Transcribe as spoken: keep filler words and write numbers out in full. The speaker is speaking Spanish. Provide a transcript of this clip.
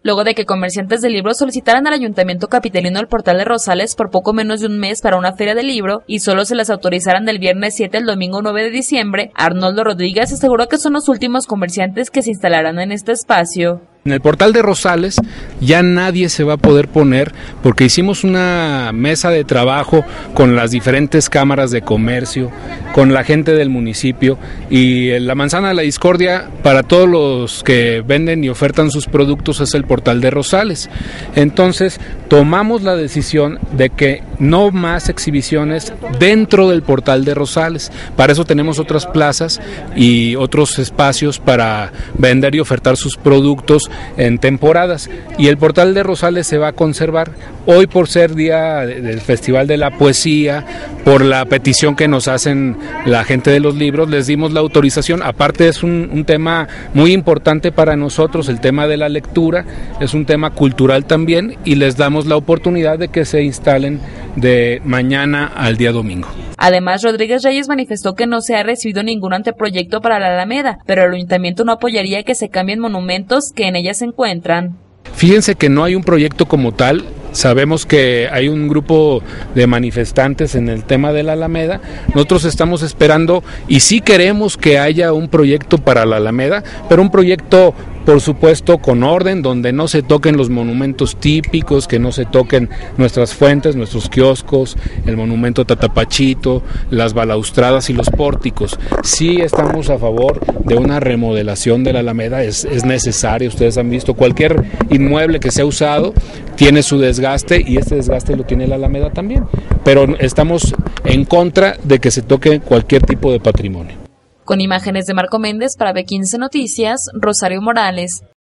luego de que comerciantes de libros solicitaran al Ayuntamiento capitalino el portal de Rosales por poco menos de un mes para una feria de libro y solo se las autorizaran del viernes siete al domingo nueve de diciembre, Arnoldo Rodríguez aseguró que son los últimos comerciantes que se instalarán en este espacio. En el portal de Rosales ya nadie se va a poder poner porque hicimos una mesa de trabajo con las diferentes cámaras de comercio, con la gente del municipio y la manzana de la discordia para todos los que venden y ofertan sus productos es el portal de Rosales. Entonces tomamos la decisión de que no más exhibiciones dentro del portal de Rosales. Para eso tenemos otras plazas y otros espacios para vender y ofertar sus productos en temporadas, y el portal de Rosales se va a conservar. Hoy, por ser día del Festival de la Poesía, por la petición que nos hacen la gente de los libros, les dimos la autorización. Aparte es un, un tema muy importante para nosotros, el tema de la lectura, es un tema cultural también, y les damos la oportunidad de que se instalen de mañana al día domingo. Además, Rodríguez Reyes manifestó que no se ha recibido ningún anteproyecto para la Alameda, pero el ayuntamiento no apoyaría que se cambien monumentos que en ella se encuentran. Fíjense que no hay un proyecto como tal. Sabemos que hay un grupo de manifestantes en el tema de la Alameda. Nosotros estamos esperando y sí queremos que haya un proyecto para la Alameda, pero un proyecto, por supuesto, con orden, donde no se toquen los monumentos típicos, que no se toquen nuestras fuentes, nuestros kioscos, el monumento Tatapachito, las balaustradas y los pórticos. Sí estamos a favor de una remodelación de la Alameda, es, es necesario. Ustedes han visto cualquier inmueble que sea usado tiene su desgaste y este desgaste lo tiene la Alameda también, pero estamos en contra de que se toque cualquier tipo de patrimonio. Con imágenes de Marco Méndez para B quince Noticias, Rosario Morales.